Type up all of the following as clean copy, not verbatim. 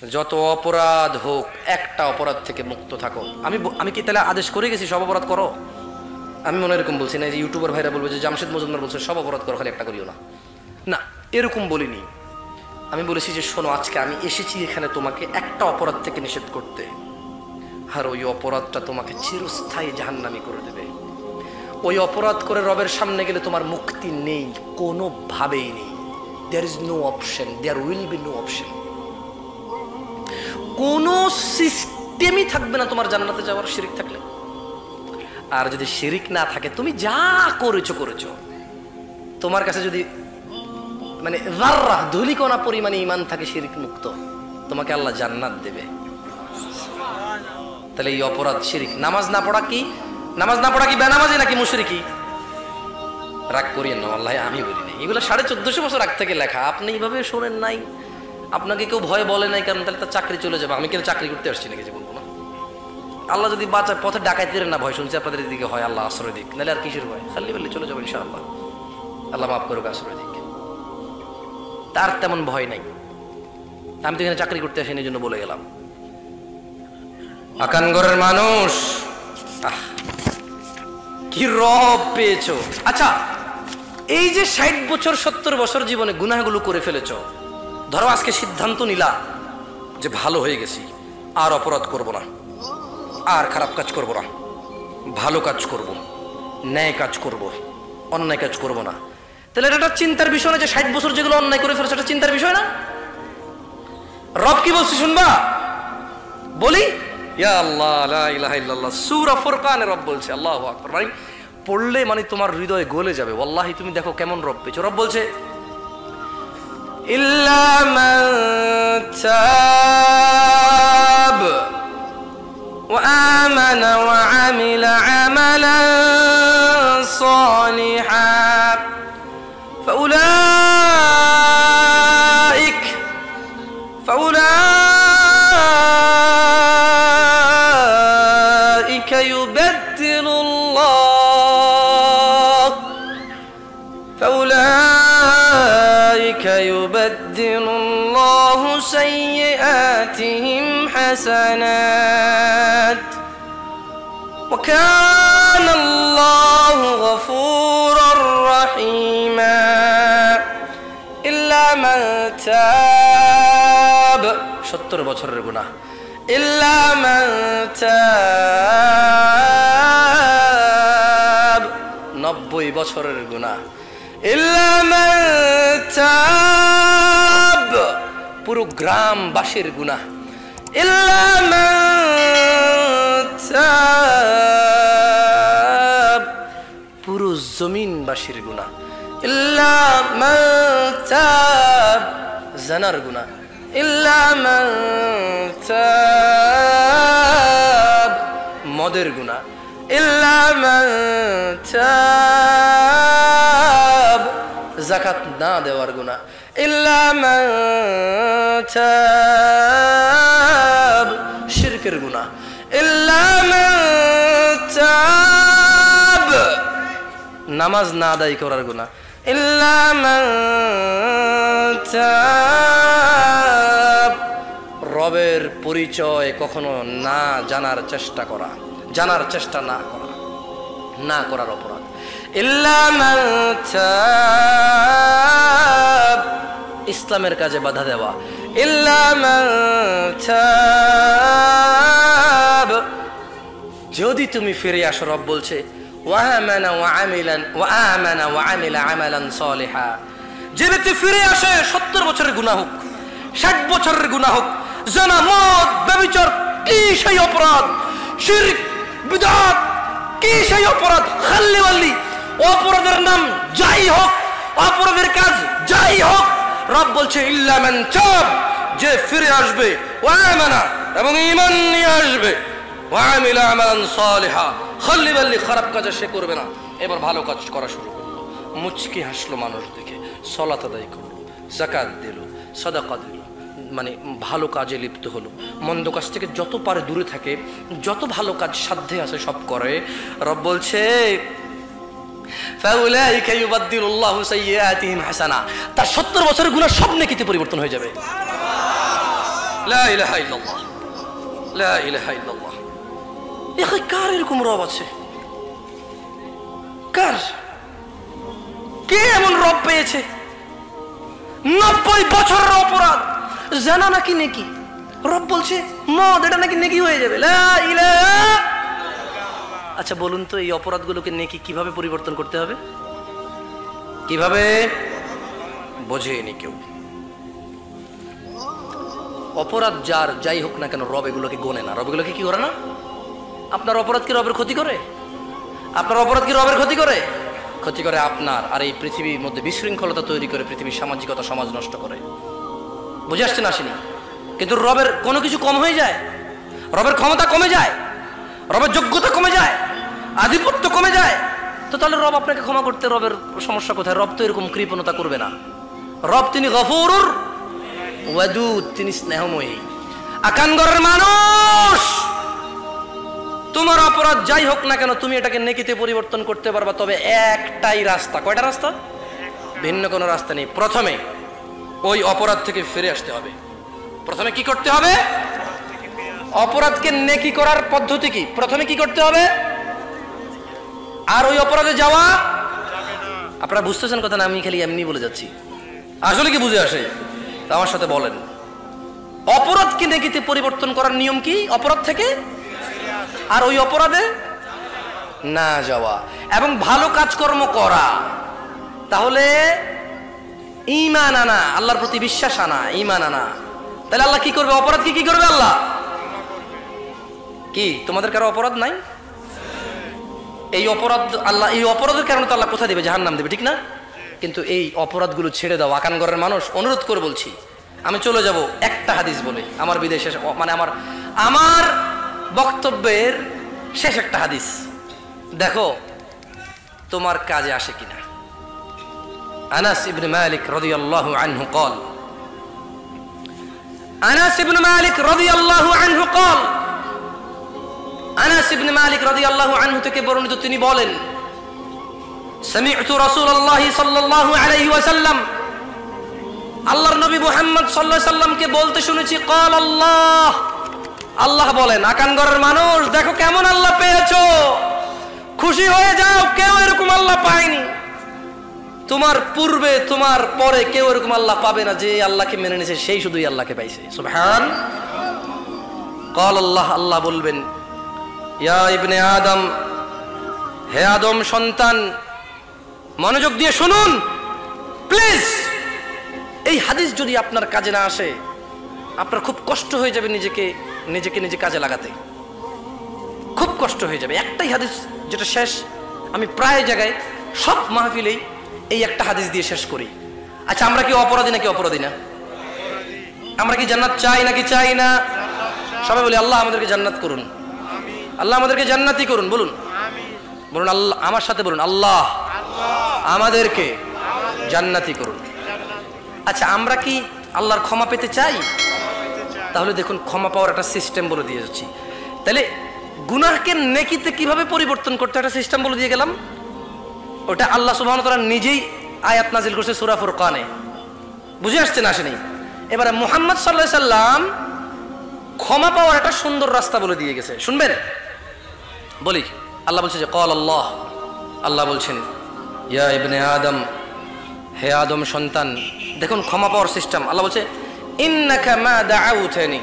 যত অপরাধ হোক একটা অপরাধ থেকে মুক্ত থাকো। আমি কি তাহলে আদেশ করে গেছি সব অপরাধ করো? আমি মনে এরকম বলছি না যে ইউটিউবার ভাইরা বলবে যে জামশেদ মজুমদার বলছে সব অপরাধ করো, খালি একটা করিও না, না এরকম বলিনি। আমি বলেছি যে শোনো, আজকে আমি এসেছি এখানে তোমাকে একটা অপরাধ থেকে নিষেধ করতে, আর ওই অপরাধটা তোমাকে চিরস্থায়ী জাহান্নামী করে দেবে। ওই অপরাধ করে রবের সামনে গেলে তোমার মুক্তি নেই, কোনোভাবেই নেই। There is no option, there will be no option. কোনো সিস্টেমই থাকবে না তোমার জান্নাতে যাওয়ার শিরিক থাকলে। আর যদি শিরিক না থাকে, তুমি যা করেছো, তোমার কাছে যদি মানে যাররা ধুলিকণা পরিমাণে ঈমান থাকে শিরিক মুক্ত, তোমাকে আল্লাহ জান্নাত দেবে। তাহলে এই অপরাধ শিরিক। নামাজ না পড়া কি বেনামাজি নাকি মুশরিকি? রাগ করিয়েন না, আল্লাহ আমি বলি নাই, এগুলো 1450 বছর আগ থেকে লেখা। আপনি এইভাবে শোনেন নাই, আপনাকে কেউ ভয় বলে নাই, কারণ তাহলে তার চাকরি চলে যাবে। আমি কিন্তু চাকরি করতে আসছি নাকি যে বলবো না? আল্লাহ যদি বাঁচার পথে ডাকাইতে না ভয় শুনছি আপনাদের দিকে হয়, আল্লাহ আশ্রয় দিক, নাহলে আর কিসের ভয়? খালি বললে চলে যাবো ইনশাআল্লাহ, আল্লাহ মাফ করুক, আশ্রয় দিক। তার তেমন ভয় নাই। আমি তো এখানে চাকরি করতে আসিনি, এই জন্য বলে গেলাম। আকানগরের মানুষ, কি রব পেয়েছো। আচ্ছা, এই যে 60 বছর 70 বছর জীবনে গুনাহগুলো করে ফেলেছ, ধরো আজকে সিদ্ধান্ত নিলা যে ভালো হয়ে গেছি, আর অপরাধ করব না, আর খারাপ কাজ করব না, ভালো কাজ করব, ন্যায় কাজ করব, অন্যায় কাজ করব না। তাহলে এটা একটা চিন্তার বিষয় না যে 60 বছর যেগুলো অন্যায় করে ফেলেছে এটা চিন্তার বিষয় না? রব কি বলছে শুনবা? বলি ইয়া আল্লাহ লা ইলাহা ইল্লাল্লাহ, সূরা ফুরকানে রব বলছে, আল্লাহু আকবার। মানে পড়লে মানে তোমার হৃদয় গলে যাবে। ওয়াল্লাহি তুমি দেখো কেমন রব পেয়েছো। রব বলছে ইল্লা মান তাব ওয়া আমানা ওয়া আমিলা আমালান সালিহান فأولئك يبدل الله سيئاتهم حسنات وكان الله غفورا رحيما إلا من تاب 70 বছরের গুনাহ إلا من تاب 90 বছরের গুনাহ إلا من تاب পুরো গ্রামবাসীর গুনাহ إلا من تاب পুরো জমিনবাসীর গুনাহ إلا من تاب জানার গুনাহ إلا من تاب মদের গুনাহ إلا من تاب যাকাত না দেওয়ার গুনাহ إلا من تاب শিরকের গুনাহ إلا من تاب নামাজ না আদায় করার গুনাহ إلا من تاب রবের পরিচয় কখনো না জানার চেষ্টা করা, জানার চেষ্টা না করার অপরাধ إلا من تاب ইসলামের কাজে বাধা দেওয়া إلا من تاب যদি তুমি ফিরে আসো, রব বলছে وآمن وعمل عملا صالحا যে ব্যক্তি ফিরে আসে 70 বছরের গুনাহ হোক 60 বছরের গুনাহ হোক, জিনা মদ ব্যভিচার কি সেই অপরাধ, শিরক বিদআত কি সেই অপরাধ, খাল্লি ওয়াল্লি অপরাধের নাম যাই হোক, অপরাধের কাজ যাই হোক, রব বলছে ইল্লা মান তাব যে ফিরে আসবে, ওয়ামানা এবং ঈমান নিয়ে আসবে, ওয়ামিলা আমালান সালিহা খাল্লি ওয়াল্লি খারাপ কাজ সে করবে না, এবার ভালো কাজ করা শুরু করলো, মুচকি হাসলো মানুষ দেখে, সালাত আদায় করলো, যাকাত দিল, সাদাকা দিল, মানে ভালো কাজে লিপ্ত হলো, মন্দ কাজ থেকে যত পারে দূরে থাকে, যত ভালো কাজ সাধ্যে আছে সব করে। রব বলছে ফাউলাইকা ইউবাদদিলুল্লাহু সাইয়্যাতিহিম হাসানা, তার 70 বছরের গুনাহ সব নেকিতে পরিবর্তন হয়ে যাবে। লা ইলাহা ইল্লাল্লাহ, লা ইলাহা ইল্লাল্লাহ। কার এরকম রব আছে? কার? কে এমন রব পেয়েছে? 90 বছরের অপরাধ, জানা নাকি নেকি, রব বলছে মদ এটা নাকি নেকি হয়ে যাবে, লা ইলাহা। আচ্ছা বলুন তো, এই অপরাধগুলোকে নেকি কিভাবে পরিবর্তন করতে হবে? কিভাবে? বোঝেনি কেউ। অপরাধ যার যাই হোক না কেন, রব এগুলোকে গোনে না। রব এগুলোকে কি করে না? আপনার অপরাধ কি রবের ক্ষতি করে? আপনার অপরাধ কি রবের ক্ষতি করে? ক্ষতি করে আপনার, আর এই পৃথিবীর মধ্যে বিশৃঙ্খলতা তৈরি করে, পৃথিবীর সামাজিকতা, সমাজ নষ্ট করে। বুঝে আসছে না? আসেনি? কিন্তু রবের কোনো কিছু কম হয়ে যায়? রবের ক্ষমতা কমে যায়, রবের যোগ্যতা কমে যায়, আধিপত্য কমে যায়, তো তাহলে রব আপনাকে ক্ষমা করতে রবের সমস্যা কোথায়? রব তো এরকম কৃপণতা করবে না। রব তিনি গফুরুর ওয়াদুদ, তিনি স্নেহময়ী। আকানগরের মানুষ, তোমার অপরাধ যাই হোক না কেন, তুমি এটাকে নেকিতে পরিবর্তন করতে পারবা, তবে একটাই রাস্তা। কয়টা রাস্তা? ভিন্ন কোনো রাস্তা নেই। প্রথমে ওই অপরাধ থেকে ফিরে আসতে হবে। প্রথমে কি করতে হবে? অপরাধকে নেকি করার পদ্ধতি কি? প্রথমে কি করতে হবে? আর ওই অপরাধে যাওয়া। আপনারা বুঝতেছেন কথা না? আমি খালি এমনি বলে যাচ্ছি, আসলে কি বুঝে আসে? আমার সাথে বলেন, অপরাধকে নেকিতে পরিবর্তন করার নিয়ম কি? অপরাধ থেকে আর ওই অপরাধে না যাওয়া এবং ভালো কাজকর্ম করা। তাহলে ঈমান আনা, আল্লাহর প্রতি বিশ্বাস আনা, ঈমান আনা। তাহলে আল্লাহ কি করবে? অপরাধকে কি করবে? আল্লাহ কি, তোমাদের কারো অপরাধ নাই? এই অপরাধ আল্লাহ, এই অপরাধের কারণে তো আল্লাহ কোথায় দেবে? জাহান্নাম দেবে, ঠিক না? কিন্তু এই অপরাধগুলো ছেড়ে দাও। আকানগরের মানুষ, অনুরোধ করে বলছি, আমি চলে যাব একটা হাদিস বলে, আমার বিদেশে মানে আমার বক্তব্যের শেষ একটা হাদিস, দেখো তোমার কাজে আসে কিনা। আনাস ইবনে মালিক রাদিয়াল্লাহু আনহু قال, আনাস ইবনে মালিক রাদিয়াল্লাহু আনহু قال, আনাস ইবনে মালিক রাদিয়াল্লাহু আনহু থেকে বর্ণিত, তিনি বলেন, সামি'তু রাসূলুল্লাহি সাল্লাল্লাহু আলাইহি ওয়াসাল্লাম, আল্লাহর নবী মুহাম্মদ সাল্লাল্লাহু আলাইহি ওয়াসাল্লামকে বলতে শুনেছি, قال আল্লাহ, আল্লাহ বলেন, আকানগরের মানুষ দেখো কেমন আল্লাহ পেয়েছো, খুশি হয়ে যাও, কেউ এরকম আল্লাহ পায়নি। তোমার পূর্বে তোমার পরে কেউ এরকম আল্লাহ পাবে না। যে আল্লাহকে মেনে নিয়েছে সেই শুধুই আল্লাহকে পাইছে। সুবহান। قال আল্লাহ, আল্লাহ বলবেন, ইয়া ইবনে আদম, হে আদম সন্তান, মনোযোগ দিয়ে শুনুন প্লিজ। এই হাদিস যদি আপনার কাজে না আসে, আপনার খুব কষ্ট হয়ে যাবে নিজে কাজে লাগাতে, খুব কষ্ট হয়ে যাবে। একটাই হাদিস যেটা শেষ, আমি প্রায় জায়গায় সব মাহফিলেই এই একটা হাদিস দিয়ে শেষ করি। আচ্ছা, আমরা কি অপরাধী নাকি অপরাধী না? আমরা কি জান্নাত চাই নাকি চাই না? সবাই বলি আল্লাহ আমাদেরকে জান্নাত করুন, আল্লাহ আমাদেরকে জান্নাতি করুন। বলুন, বলুন আল্লাহ, আমার সাথে বলুন, আল্লাহ আমাদেরকে জান্নাতি করুন। আচ্ছা, আমরা কি আল্লাহর ক্ষমা পেতে চাই? তাহলে দেখুন, ক্ষমা পাওয়ার একটা সিস্টেম বলে দিয়ে যাচ্ছি। তাহলে গুনাহকে নেকিতে কিভাবে পরিবর্তন করতে একটা সিস্টেম বলে দিয়ে গেলাম। ওটা আল্লাহ সুবহানাহু ওয়া তাআলা নিজেই আয়াত নাজিল করছে সূরা ফুরকানে। বুঝে আসছে না? আসেনি? এবারে মুহাম্মদ সাল্লাল্লাহু আলাইহি সাল্লাম ক্ষমা পাওয়ার একটা সুন্দর রাস্তা বলে দিয়ে গেছে। শুনবেন? বলি, আল্লাহ বলছে যে ক্বাল আল্লাহ, আল্লাহ বলছেন, ইয়া ইবনে আদম, হে আদম সন্তান, দেখুন ক্ষমা পাওয়ার সিস্টেম। আল্লাহ বলছে, ইন্নাকা মা দাআউতানি,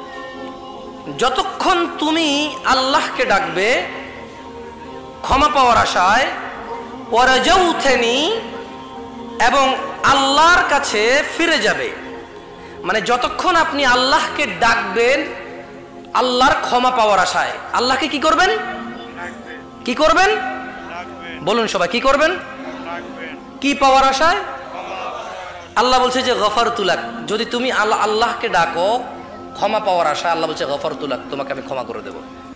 যতক্ষণ তুমি আল্লাহকে ডাকবে ক্ষমা পাওয়ার আশায়, ওয়ারাজাউতানি, এবং আল্লাহর কাছে ফিরে যাবে, মানে যতক্ষণ আপনি আল্লাহকে ডাকবেন আল্লাহর ক্ষমা পাওয়ার আশায়, আল্লাহকে কি করবেন? কি করবেন? বলুন সবাই, কি করবেন? কি পাওয়ার আশায়? আল্লাহ বলছে যে গফারতু লাক, যদি তুমি আল্লাহকে ডাকো ক্ষমা পাওয়ার আশায়, আল্লাহ বলছে গফারতু লাক, তোমাকে আমি ক্ষমা করে দেবো।